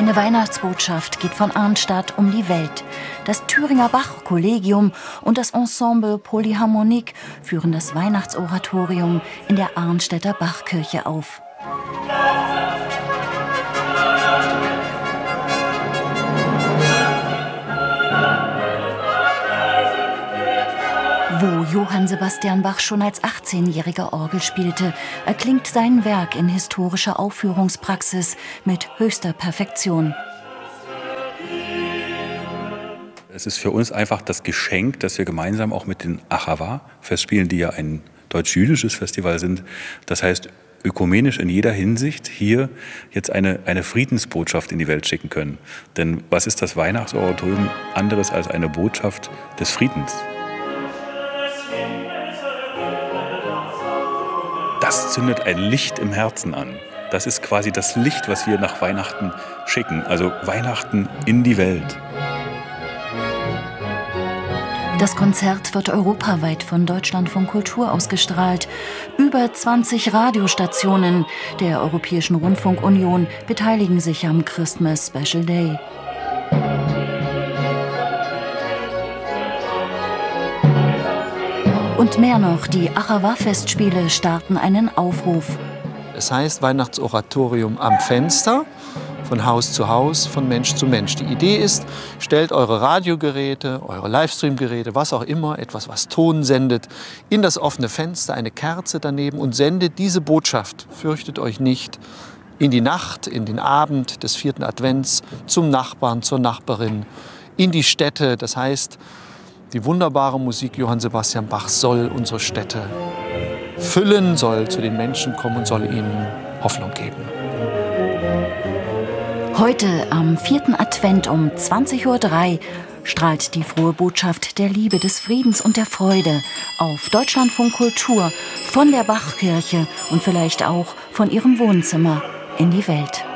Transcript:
Eine Weihnachtsbotschaft geht von Arnstadt um die Welt. Das Thüringer Bach-Kollegium und das Ensemble Polyharmonique führen das Weihnachtsoratorium in der Arnstädter Bachkirche auf. Wo Johann Sebastian Bach schon als 18-jähriger Orgel spielte, erklingt sein Werk in historischer Aufführungspraxis mit höchster Perfektion. Es ist für uns einfach das Geschenk, dass wir gemeinsam auch mit den Achawa-Festspielen, die ja ein deutsch-jüdisches Festival sind, das heißt ökumenisch in jeder Hinsicht, hier jetzt eine Friedensbotschaft in die Welt schicken können. Denn was ist das Weihnachtsoratorium anderes als eine Botschaft des Friedens? Das zündet ein Licht im Herzen an. Das ist quasi das Licht, was wir nach Weihnachten schicken. Also Weihnachten in die Welt. Das Konzert wird europaweit von Deutschlandfunk Kultur ausgestrahlt. Über 20 Radiostationen der Europäischen Rundfunkunion beteiligen sich am Christmas Special Day. Und mehr noch, die Achawa-Festspiele starten einen Aufruf. Es heißt Weihnachtsoratorium am Fenster, von Haus zu Haus, von Mensch zu Mensch. Die Idee ist, stellt eure Radiogeräte, eure Livestream-Geräte, was auch immer, etwas, was Ton sendet, in das offene Fenster, eine Kerze daneben und sendet diese Botschaft, fürchtet euch nicht, in die Nacht, in den Abend des 4. Advents, zum Nachbarn, zur Nachbarin, in die Städte. Das heißt, die wunderbare Musik Johann Sebastian Bachs soll unsere Städte füllen, soll zu den Menschen kommen und soll ihnen Hoffnung geben. Heute am 4. Advent um 20:03 Uhr strahlt die frohe Botschaft der Liebe, des Friedens und der Freude auf Deutschlandfunk Kultur von der Bachkirche und vielleicht auch von ihrem Wohnzimmer in die Welt.